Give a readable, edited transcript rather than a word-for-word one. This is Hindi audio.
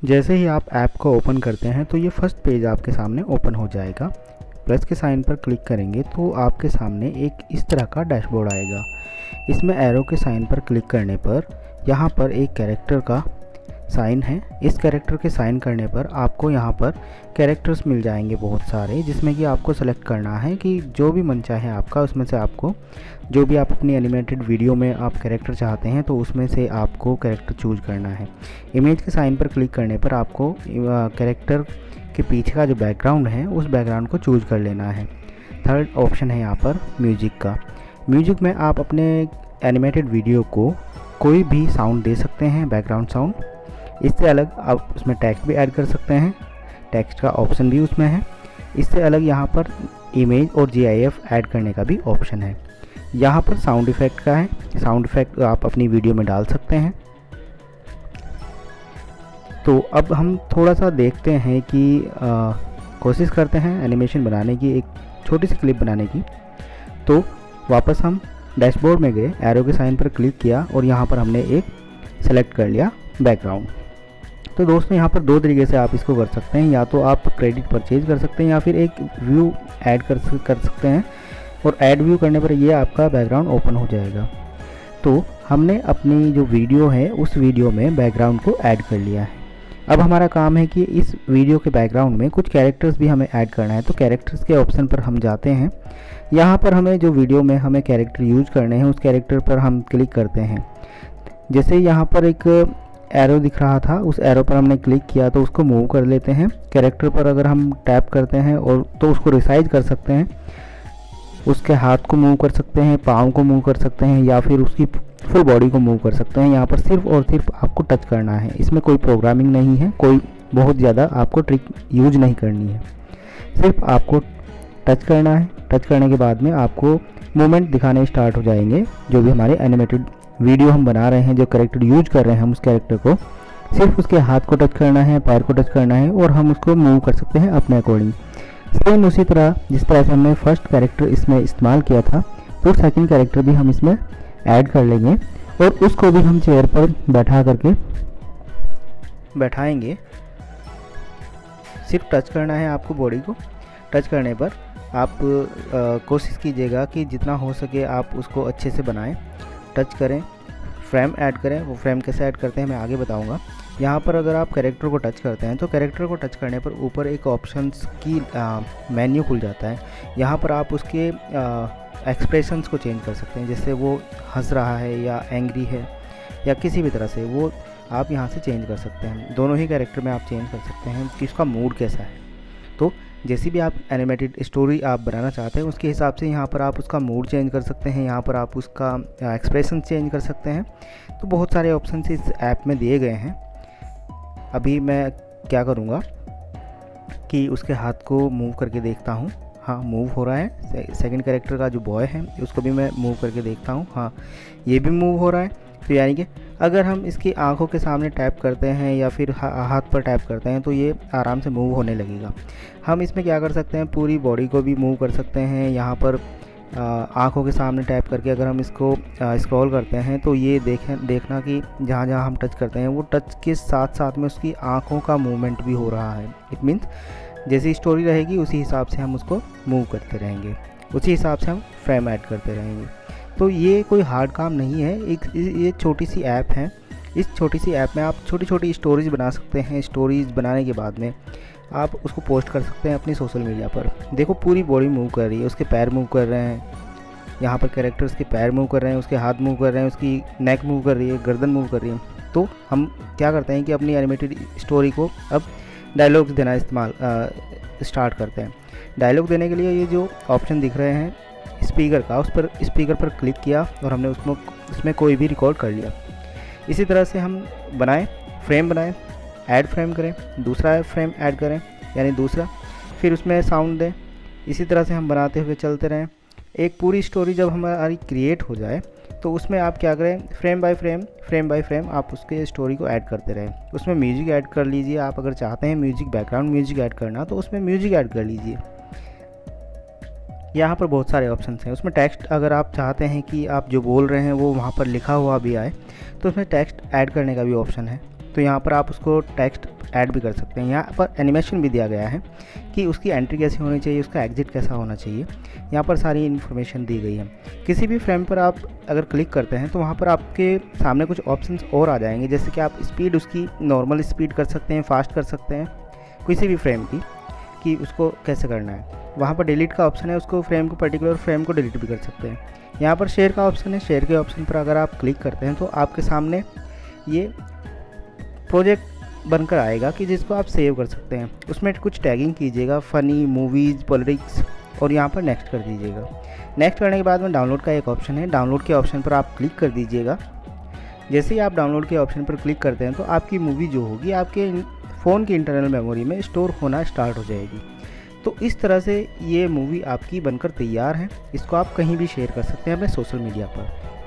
जैसे ही आप ऐप को ओपन करते हैं तो ये फर्स्ट पेज आपके सामने ओपन हो जाएगा। प्लस के साइन पर क्लिक करेंगे तो आपके सामने एक इस तरह का डैशबोर्ड आएगा। इसमें एरो के साइन पर क्लिक करने पर यहाँ पर एक कैरेक्टर का साइन है। इस कैरेक्टर के साइन करने पर आपको यहाँ पर कैरेक्टर्स मिल जाएंगे बहुत सारे, जिसमें कि आपको सेलेक्ट करना है कि जो भी मन चाहे आपका, उसमें से आपको जो भी आप अपनी एनिमेटेड वीडियो में आप कैरेक्टर चाहते हैं तो उसमें से आपको कैरेक्टर चूज करना है। इमेज के साइन पर क्लिक करने पर आपको कैरेक्टर के पीछे का जो बैकग्राउंड है उस बैकग्राउंड को चूज कर लेना है। थर्ड ऑप्शन है यहाँ पर म्यूजिक का। म्यूजिक में आप अपने एनिमेटेड वीडियो को कोई भी साउंड दे सकते हैं, बैकग्राउंड साउंड। इससे अलग आप उसमें टेक्स्ट भी ऐड कर सकते हैं, टेक्स्ट का ऑप्शन भी उसमें है। इससे अलग यहाँ पर इमेज और GIF ऐड करने का भी ऑप्शन है। यहाँ पर साउंड इफ़ेक्ट का है, साउंड इफ़ेक्ट आप अपनी वीडियो में डाल सकते हैं। तो अब हम थोड़ा सा देखते हैं कि कोशिश करते हैं एनिमेशन बनाने की, एक छोटी सी क्लिप बनाने की। तो वापस हम डैशबोर्ड में गए, एरो के साइन पर क्लिक किया और यहाँ पर हमने एक सेलेक्ट कर लिया बैकग्राउंड। तो दोस्तों यहाँ पर दो तरीके से आप इसको कर सकते हैं, या तो आप क्रेडिट परचेज कर सकते हैं या फिर एक व्यू ऐड कर सकते हैं, और ऐड व्यू करने पर ये आपका बैकग्राउंड ओपन हो जाएगा। तो हमने अपनी जो वीडियो है उस वीडियो में बैकग्राउंड को ऐड कर लिया है। अब हमारा काम है कि इस वीडियो के बैकग्राउंड में कुछ कैरेक्टर्स भी हमें ऐड करना है। तो कैरेक्टर्स के ऑप्शन पर हम जाते हैं। यहाँ पर हमें जो वीडियो में हमें कैरेक्टर यूज करने हैं उस कैरेक्टर पर हम क्लिक करते हैं। जैसे यहाँ पर एक एरो दिख रहा था, उस एरो पर हमने क्लिक किया तो उसको मूव कर लेते हैं। कैरेक्टर पर अगर हम टैप करते हैं और तो उसको रिसाइज कर सकते हैं, उसके हाथ को मूव कर सकते हैं, पाँव को मूव कर सकते हैं, या फिर उसकी फुल बॉडी को मूव कर सकते हैं। यहाँ पर सिर्फ और सिर्फ आपको टच करना है, इसमें कोई प्रोग्रामिंग नहीं है, कोई बहुत ज़्यादा आपको ट्रिक यूज नहीं करनी है, सिर्फ आपको टच करना है। टच करने के बाद में आपको मूवमेंट दिखाने स्टार्ट हो जाएंगे। जो भी हमारे एनिमेटेड वीडियो हम बना रहे हैं, जो कैरेक्टर यूज कर रहे हैं, हम उस कैरेक्टर को सिर्फ उसके हाथ को टच करना है, पैर को टच करना है और हम उसको मूव कर सकते हैं अपने अकॉर्डिंग। सेम उसी तरह जिस तरह से हमने फर्स्ट कैरेक्टर इसमें इस्तेमाल किया था, तो सेकंड कैरेक्टर भी हम इसमें ऐड कर लेंगे और उसको भी हम चेयर पर बैठा करके बैठाएंगे। सिर्फ टच करना है आपको बॉडी को। टच करने पर आप कोशिश कीजिएगा कि जितना हो सके आप उसको अच्छे से बनाएं। टच करें, फ्रेम ऐड करें। वो फ्रेम कैसे ऐड करते हैं मैं आगे बताऊंगा। यहाँ पर अगर आप कैरेक्टर को टच करते हैं तो कैरेक्टर को टच करने पर ऊपर एक ऑप्शंस की मेन्यू खुल जाता है। यहाँ पर आप उसके एक्सप्रेशंस को चेंज कर सकते हैं, जैसे वो हंस रहा है या एंग्री है या किसी भी तरह से, वो आप यहाँ से चेंज कर सकते हैं। दोनों ही कैरेक्टर में आप चेंज कर सकते हैं कि उसका मूड कैसा है। तो जैसी भी आप एनिमेटेड स्टोरी आप बनाना चाहते हैं उसके हिसाब से यहाँ पर आप उसका मूड चेंज कर सकते हैं, यहाँ पर आप उसका एक्सप्रेशन चेंज कर सकते हैं। तो बहुत सारे ऑप्शन इस ऐप में दिए गए हैं। अभी मैं क्या करूँगा कि उसके हाथ को मूव करके देखता हूँ। हाँ, मूव हो रहा है। सेकंड कैरेक्टर का जो बॉय है उसको भी मैं मूव करके देखता हूँ। हाँ, ये भी मूव हो रहा है। तो यानी कि अगर हम इसकी आंखों के सामने टैप करते हैं या फिर हाथ पर टैप करते हैं तो ये आराम से मूव होने लगेगा। हम इसमें क्या कर सकते हैं, पूरी बॉडी को भी मूव कर सकते हैं। यहाँ पर आंखों के सामने टैप करके अगर हम इसको स्क्रॉल करते हैं तो ये देखना कि जहाँ जहाँ हम टच करते हैं वो टच के साथ साथ में उसकी आंखों का मूवमेंट भी हो रहा है। इट मीन्स जैसी स्टोरी रहेगी उसी हिसाब से हम उसको मूव करते रहेंगे, उसी हिसाब से हम फ्रेम ऐड करते रहेंगे। तो ये कोई हार्ड काम नहीं है। ये छोटी सी ऐप है। इस छोटी सी ऐप में आप छोटी छोटी स्टोरीज़ बना सकते हैं। स्टोरीज़ बनाने के बाद में आप उसको पोस्ट कर सकते हैं अपनी सोशल मीडिया पर। देखो पूरी बॉडी मूव कर रही है, उसके पैर मूव कर रहे हैं, यहाँ पर कैरेक्टर्स के पैर मूव कर रहे हैं, उसके हाथ मूव कर रहे हैं, उसकी नेक मूव कर रही है, गर्दन मूव कर रही है। तो हम क्या करते हैं कि अपनी एनिमेटेड स्टोरी को अब डायलॉग्स देना स्टार्ट करते हैं। डायलॉग देने के लिए ये जो ऑप्शन दिख रहे हैं स्पीकर का, उस पर स्पीकर पर क्लिक किया और हमने उसमें कोई भी रिकॉर्ड कर लिया। इसी तरह से हम बनाएं, फ्रेम बनाएं, ऐड फ्रेम करें, दूसरा फ्रेम ऐड करें यानी दूसरा, फिर उसमें साउंड दें। इसी तरह से हम बनाते हुए चलते रहें। एक पूरी स्टोरी जब हमारी क्रिएट हो जाए तो उसमें आप क्या करें, फ्रेम बाय फ्रेम आप उसके स्टोरी को ऐड करते रहें। उसमें म्यूजिक ऐड कर लीजिए। आप अगर चाहते हैं म्यूजिक, बैकग्राउंड म्यूजिक ऐड करना तो उसमें म्यूजिक ऐड कर लीजिए। यहाँ पर बहुत सारे ऑप्शंस हैं। उसमें टेक्स्ट अगर आप चाहते हैं कि आप जो बोल रहे हैं वो वहाँ पर लिखा हुआ भी आए तो उसमें टेक्स्ट ऐड करने का भी ऑप्शन है। तो यहाँ पर आप उसको टेक्स्ट ऐड भी कर सकते हैं। यहाँ पर एनिमेशन भी दिया गया है कि उसकी एंट्री कैसी होनी चाहिए, उसका एग्जिट कैसा होना चाहिए। यहाँ पर सारी इन्फॉर्मेशन दी गई है। किसी भी फ्रेम पर आप अगर क्लिक करते हैं तो वहाँ पर आपके सामने कुछ ऑप्शंस और आ जाएंगे, जैसे कि आप स्पीड उसकी नॉर्मल स्पीड कर सकते हैं, फास्ट कर सकते हैं किसी भी फ्रेम की, कि उसको कैसे करना है। वहाँ पर डिलीट का ऑप्शन है, उसको फ्रेम को पर्टिकुलर फ्रेम को डिलीट भी कर सकते हैं। यहाँ पर शेयर का ऑप्शन है, शेयर के ऑप्शन पर अगर आप क्लिक करते हैं तो आपके सामने ये प्रोजेक्ट बनकर आएगा कि जिसको आप सेव कर सकते हैं। उसमें कुछ टैगिंग कीजिएगा, फ़नी, मूवीज़, पॉलिटिक्स, और यहाँ पर नेक्स्ट कर दीजिएगा। नेक्स्ट करने के बाद में डाउनलोड का एक ऑप्शन है, डाउनलोड के ऑप्शन पर आप क्लिक कर दीजिएगा। जैसे ही आप डाउनलोड के ऑप्शन पर क्लिक करते हैं तो आपकी मूवी जो होगी आपके फ़ोन की इंटरनल मेमोरी में स्टोर होना स्टार्ट हो जाएगी। तो इस तरह से ये मूवी आपकी बनकर तैयार है। इसको आप कहीं भी शेयर कर सकते हैं अपने सोशल मीडिया पर।